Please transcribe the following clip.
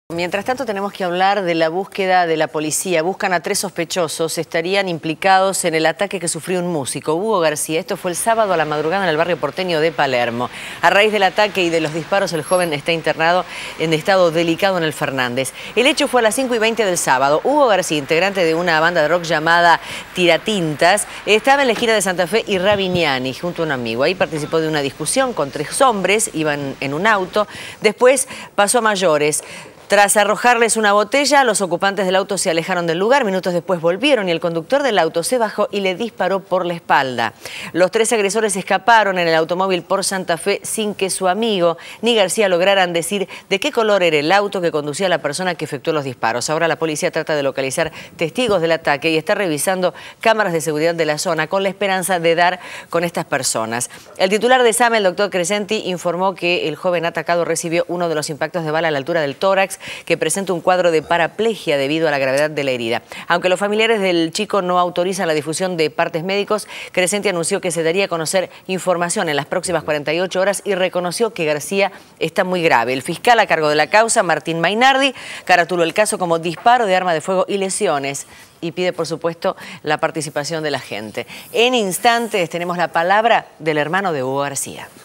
Mientras tanto tenemos que hablar de la búsqueda de la policía. Buscan a 3 sospechosos, estarían implicados en el ataque que sufrió un músico, Hugo García. Esto fue el sábado a la madrugada en el barrio porteño de Palermo. A raíz del ataque y de los disparos, el joven está internado en estado delicado en el Fernández. El hecho fue a las 5:20 del sábado. Hugo García, integrante de una banda de rock llamada Tiratintas, estaba en la esquina de Santa Fe y Rabiniani junto a un amigo. Ahí participó de una discusión con 3 hombres, iban en un auto. Después pasó a mayores. Tras arrojarles una botella, los ocupantes del auto se alejaron del lugar. Minutos después volvieron y el conductor del auto se bajó y le disparó por la espalda. Los 3 agresores escaparon en el automóvil por Santa Fe sin que su amigo ni García lograran decir de qué color era el auto que conducía a la persona que efectuó los disparos. Ahora la policía trata de localizar testigos del ataque y está revisando cámaras de seguridad de la zona con la esperanza de dar con estas personas. El titular de SAME, el doctor Crescenti, informó que el joven atacado recibió uno de los impactos de bala a la altura del tórax, que presenta un cuadro de paraplegia debido a la gravedad de la herida. Aunque los familiares del chico no autorizan la difusión de partes médicos, Crescenti anunció que se daría a conocer información en las próximas 48 horas y reconoció que García está muy grave. El fiscal a cargo de la causa, Martín Mainardi, caratuló el caso como disparo de arma de fuego y lesiones y pide, por supuesto, la participación de la gente. En instantes tenemos la palabra del hermano de Hugo García.